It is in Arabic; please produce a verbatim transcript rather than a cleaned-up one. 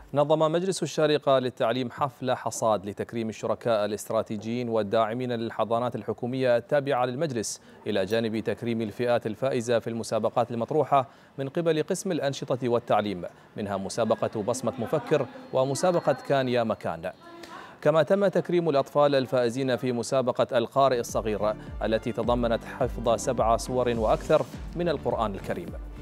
نظم مجلس الشارقة للتعليم حفل حصاد لتكريم الشركاء الاستراتيجيين والداعمين للحضانات الحكومية التابعة للمجلس، إلى جانب تكريم الفئات الفائزة في المسابقات المطروحة من قبل قسم الأنشطة والتعليم، منها مسابقة بصمة مفكر ومسابقة كان يا مكان. كما تم تكريم الأطفال الفائزين في مسابقة القارئ الصغير التي تضمنت حفظ سبع سور وأكثر من القرآن الكريم.